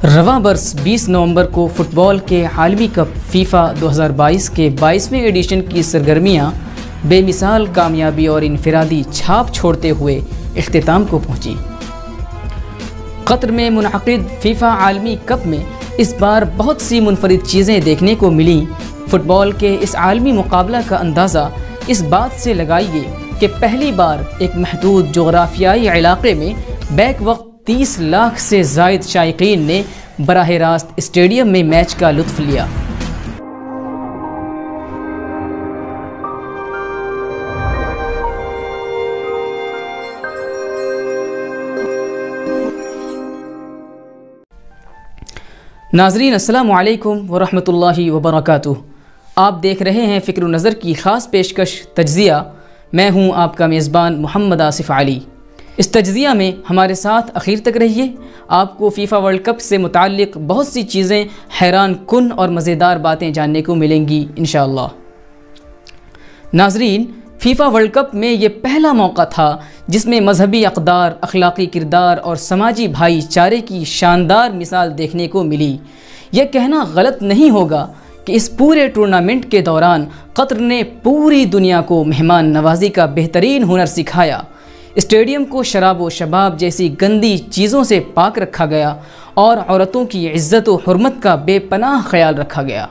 रवां बरस 20 नवंबर को फुटबॉल के आलमी कप फीफा 2022 के 22वें एडिशन की सरगर्मियां बेमिसाल कामयाबी और इनफरादी छाप छोड़ते हुए इख्तिताम को पहुंची। कतर में मुनअक़िद फीफा आलमी कप में इस बार बहुत सी मुनफरिद चीज़ें देखने को मिली। फ़ुटबॉल के इस आलमी मुकाबला का अंदाज़ा इस बात से लगाइए कि पहली बार एक महदूद जोग्राफियाई इलाक़े में बैक वक्त 30 लाख से ज़ायद शायकीन ने बराह रास्त स्टेडियम में मैच का लुत्फ़ लिया। नाज़रीन अस्सलामु अलैकुम व रहमतुल्लाहि व बरकातुहू। आप देख रहे हैं फ़िक्र नज़र की ख़ास पेशकश तज्ज़िया। मैं हूं आपका मेज़बान मोहम्मद आसिफ़ अली। इस तज्ज़िया में हमारे साथ आखिर तक रहिए। आपको फ़ीफ़ा वर्ल्ड कप से मुताल्लिक़ बहुत सी चीज़ें, हैरान कुन और मज़ेदार बातें जानने को मिलेंगी इंशाअल्लाह। नाज़रीन, फ़ीफ़ा वर्ल्ड कप में ये पहला मौका था जिसमें मजहबी अक़दार, अखलाक़ी किरदार और समाजी भाईचारे की शानदार मिसाल देखने को मिली। यह कहना गलत नहीं होगा कि इस पूरे टूर्नामेंट के दौरान कतर ने पूरी दुनिया को मेहमान नवाजी का बेहतरीन हुनर सिखाया। स्टेडियम को शराब व शबाब जैसी गंदी चीज़ों से पाक रखा गया और औरतों की इज़्ज़त व हुर्मत का बेपनाह ख्याल रखा गया।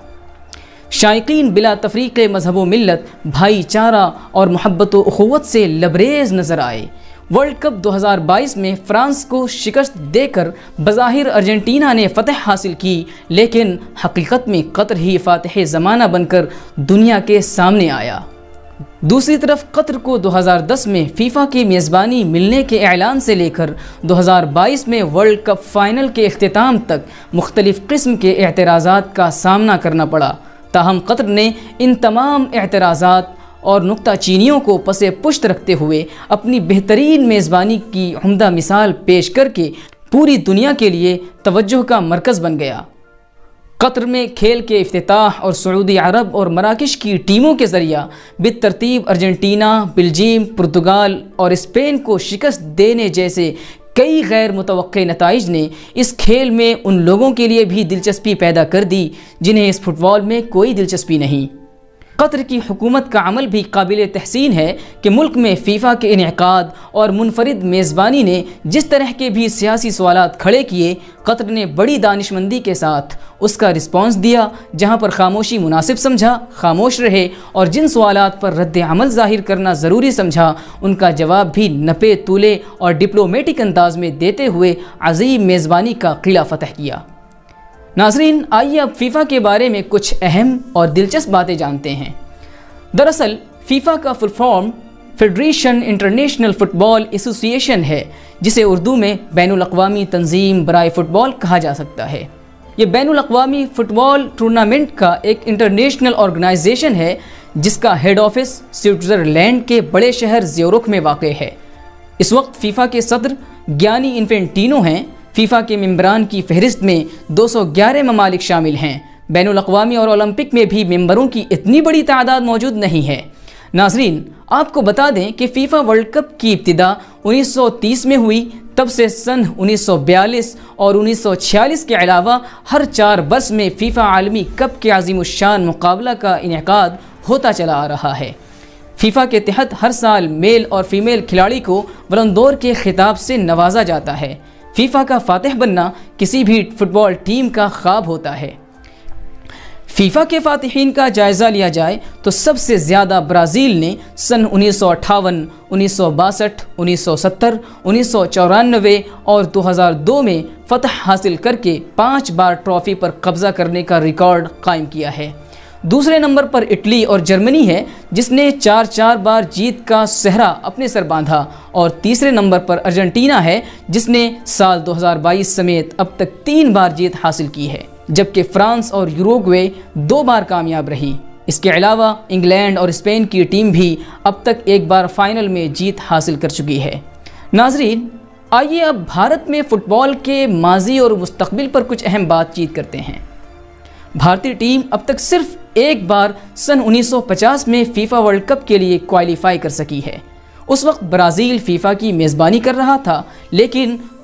शायकीन बिला तफरीक़ मज़हब व मिल्लत, भाईचारा और मोहब्बत व उख़ुव्वत से लबरेज़ नज़र आए। वर्ल्ड कप 2022 में फ़्रांस को शिकस्त देकर बज़ाहिर अर्जेंटीना ने फ़तह हासिल की, लेकिन हकीकत में कतर ही फ़ातिह ज़माना बनकर दुनिया के सामने आया। दूसरी तरफ कतर को 2010 में फ़ीफ़ा की मेज़बानी मिलने के ऐलान से लेकर 2022 में वर्ल्ड कप फ़ाइनल के इख्तिताम तक मुख्तलिफ़ किस्म के एतराज़ात का सामना करना पड़ा। ताहम कतर ने इन तमाम एतराज़ात और नुक्ताचीनियों को पसे पुश्त रखते हुए अपनी बेहतरीन मेज़बानी की उम्दा मिसाल पेश करके पूरी दुनिया के लिए तवज्जो का मरकज़ बन गया। कतर में खेल के इफ्तिताह और सऊदी अरब और मराकश की टीमों के ज़रिया बितरतीब अर्जेंटीना, बेल्जियम, पुर्तगाल और स्पेन को शिकस्त देने जैसे कई गैर मुतवक्के नताइज ने इस खेल में उन लोगों के लिए भी दिलचस्पी पैदा कर दी जिन्हें इस फुटबॉल में कोई दिलचस्पी नहीं। कतर की हुकूमत का अमल भी काबिल तहसीन है कि मुल्क में फ़ीफ़ा के इनेकाद और मुनफरिद मेज़बानी ने जिस तरह के भी सियासी सवालात खड़े किए, कतर ने बड़ी दानिशमंदी के साथ उसका रिस्पॉन्स दिया। जहां पर खामोशी मुनासिब समझा, खामोश रहे और जिन सवालात पर रद्द अमल ज़ाहिर करना ज़रूरी समझा, उनका जवाब भी नपे तूले और डिप्लोमेटिक अंदाज में देते हुए अज़ीम मेज़बानी का किला फ़तह किया। नाज़रीन, आइए अब फ़ीफ़ा के बारे में कुछ अहम और दिलचस्प बातें जानते हैं। दरअसल फ़ीफ़ा का full form federation international football association है, जिसे उर्दू में बैनुल अक़वामी तंज़ीम बराए फ़ुटबॉल कहा जा सकता है। ये बैनुल अक़वामी फ़ुटबॉल टूर्नामेंट का एक इंटरनेशनल ऑर्गेनाइजेशन है जिसका हेड ऑफिस स्विट्ज़रलैंड के बड़े शहर ज़्यूरिख में वाक़ है। इस वक्त फ़ीफ़ा के सदर गियानी इन्फेंटिनो हैं। फ़ीफ़ा के मेंबरान की फहरिस्त में 211 ममालिक शामिल हैं। बैनुल अक़वामी और ओलंपिक में भी मेंबरों की इतनी बड़ी तादाद मौजूद नहीं है। नाज़रीन, आपको बता दें कि फ़ीफ़ा वर्ल्ड कप की इब्तिदा 1930 में हुई। तब से सन 1942 और 1946 के अलावा हर 4 बरस में फ़ीफ़ा आलमी कप के अज़ीमुश्शान मुकाबला का इनेकाद होता चला आ रहा है। फ़ीफ़ा के तहत हर साल मेल और फ़ीमेल खिलाड़ी को बलंदौर के खिताब से नवाजा जाता है। फ़ीफ़ा का फ़ातिह बनना किसी भी फ़ुटबॉल टीम का ख्वाब होता है। फ़ीफ़ा के फ़ातिहीन का जायज़ा लिया जाए तो सबसे ज़्यादा ब्राज़ील ने सन 1958, 1962, 1970, 1994 और 2002 में फ़तह हासिल करके 5 बार ट्रॉफ़ी पर कब्ज़ा करने का रिकॉर्ड कायम किया है। दूसरे नंबर पर इटली और जर्मनी है जिसने 4 बार जीत का सेहरा अपने सर बांधा, और तीसरे नंबर पर अर्जेंटीना है जिसने साल 2022 समेत अब तक 3 बार जीत हासिल की है, जबकि फ्रांस और यूरुग्वे 2 बार कामयाब रही। इसके अलावा इंग्लैंड और स्पेन की टीम भी अब तक 1 बार फाइनल में जीत हासिल कर चुकी है। नाज़रीन, आइए अब भारत में फ़ुटबॉल के माजी और मुस्तक़बिल पर कुछ अहम बातचीत करते हैं। भारतीय टीम अब तक सिर्फ 1 बार सन 1950 में फ़ीफ़ा वर्ल्ड कप के लिए क्वालिफाई कर सकी है। उस वक्त ब्राज़ील फ़ीफ़ा की मेज़बानी कर रहा था, लेकिन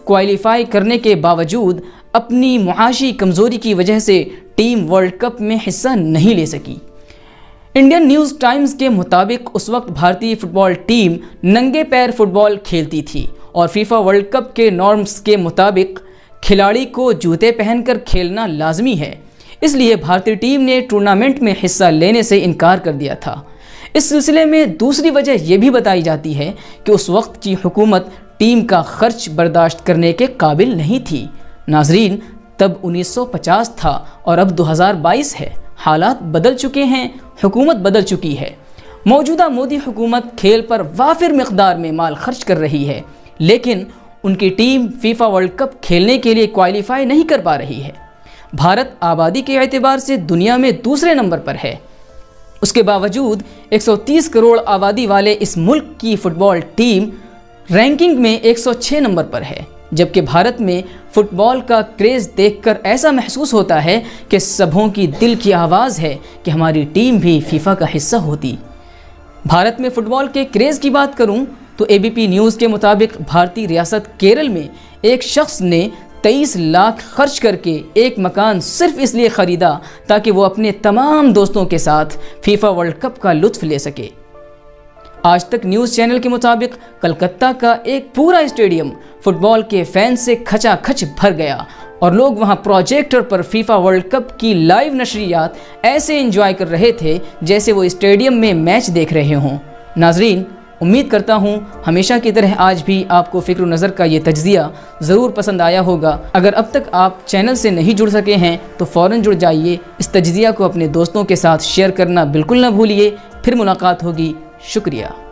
کوالیفائی کرنے کے باوجود اپنی معاشی کمزوری کی وجہ سے ٹیم ورلڈ کپ میں حصہ نہیں لے سکی۔ انڈین نیوز ٹائمز کے مطابق اس وقت بھارتی فٹ بال ٹیم ننگے پیر فٹ بال کھیلتی تھی اور فیفا ورلڈ کپ کے نارمز کے مطابق کھلاڑی کو جوتے پہن کر کھیلنا لازمی ہے، اس لیے بھارتی ٹیم نے ٹورنامنٹ میں حصہ لینے سے انکار کر دیا تھا۔ اس سلسلے میں دوسری وجہ یہ بھی بتائی جاتی ہے کہ اس وقت کی حکومت ٹیم کا خرچ برداشت کرنے کے قابل نہیں تھی۔ ناظرین، تب 1950 تھا اور اب 2022 ہے، حالات بدل چکے ہیں، حکومت بدل چکی ہے۔ موجودہ مودی حکومت کھیل پر وافر مقدار میں مال خرچ کر رہی ہے، لیکن ان کی ٹیم فیفا ورلڈ کپ کھیلنے کے لیے کوالیفائی نہیں کر پا رہی ہے۔ بھارت آبادی کے اعتبار سے دنیا میں دوسرے نمبر پر ہے، اس کے باوجود 130 کروڑ آبادی والے اس ملک کی فٹ بال ٹیم رینکنگ میں 106 نمبر پر ہے، جبکہ بھارت میں فٹ بال کا کریز دیکھ کر ایسا محسوس ہوتا ہے کہ سبھوں کی دل کی آواز ہے کہ ہماری ٹیم بھی فیفا کا حصہ ہوتی۔ بھارت میں فٹ بال کے کریز کی بات کروں تو ABP نیوز کے مطابق بھارتی ریاست کیرل میں ایک شخص نے 23 لاکھ خرچ کر کے ایک مکان صرف اس لیے خریدا تاکہ وہ اپنے تمام دوستوں کے ساتھ فیفا ورلڈ کپ کا لطف لے سکے۔ آج تک نیوز چینل کے مطابق کلکتہ کا ایک پورا اسٹیڈیم فٹ بال کے فین سے کھچا کھچ بھر گیا اور لوگ وہاں پروجیکٹر پر فیفا ورلڈ کپ کی لائیو نشریات ایسے انجوائے کر رہے تھے جیسے وہ اسٹیڈیم میں میچ دیکھ رہے ہوں۔ ناظرین، امید کرتا ہوں ہمیشہ کی طرح آج بھی آپ کو فکر و نظر کا یہ تجزیہ ضرور پسند آیا ہوگا۔ اگر اب تک آپ چینل سے نہیں جڑ سکے ہیں تو فوراً جڑ جائیے، اس تجزیہ کو اپنے دوستوں کے ساتھ شیئر کرنا بالکل نہ بھولیے۔ پھر ملاقات ہوگی، شکریہ۔